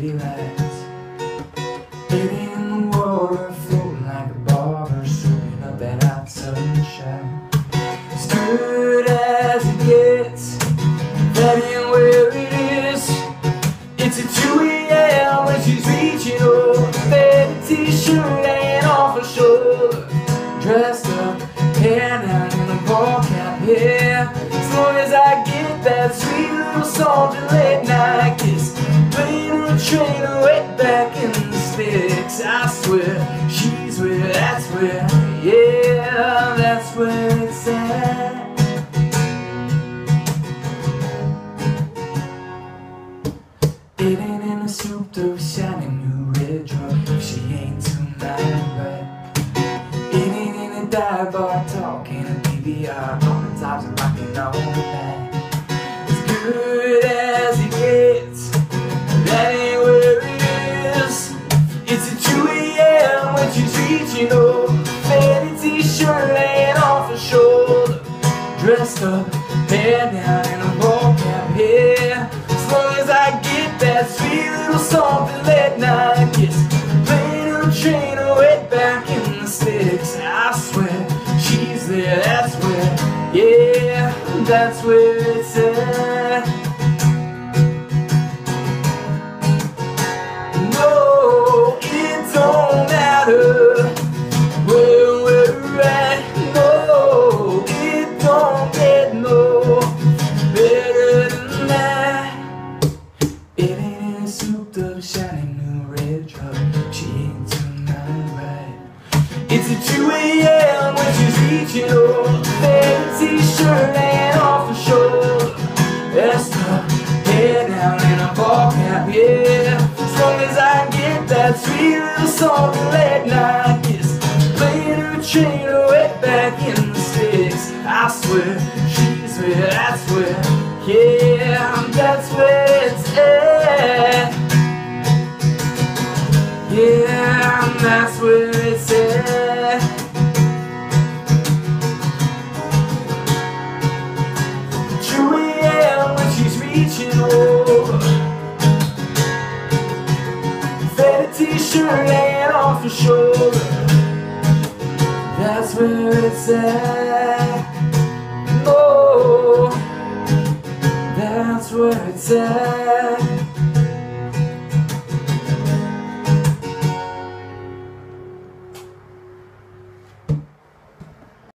daylight. Bathing in the water, floating like a barber, soaking up that hot sunshine. As good as it gets, that ain't where it is. It's at 2 a.m. when she's reaching over, faded t-shirt laying off her shoulder, dressed up, hair down in a ball cap, yeah. As long as I get that sweet little salty late night kiss, playing her train right back in the sticks. I swear, she's where, that's where, yeah, that's where it's at. It ain't in a souped up, shiny new red drug if she ain't tonight, right? It ain't in a dive bar talking a DVR, popping tops and rocking all night. As good as it gets, that ain't where it is. It's at 2 a.m. when she's reaching over, faded t-shirt laying off her shoulder, dressed up, hair down in a ball cap, yeah. As long as I get that sweet little salty late night kiss, playing her train right back in the sticks. I swear, she's there, that's where, yeah, that's where it's at. No, it don't matter where we're at. No, it don't get no better than that. It ain't in a souped up, shiny new red truck, she ain't tonight, right? It's at 2 a.m. when she's reaching over, faded t-shirt laying off her shoulder, dressed up, hair down in a ball cap, yeah. As long as I get that sweet little salty late night kiss, playing her train right back in the sticks. I swear, she's where, that's where, yeah, that's where it's at. Yeah, that's where it's at. 2 a.m. when she's reaching over, faded t-shirt laying off her shoulder, that's where it's at. Oh, that's where it's at.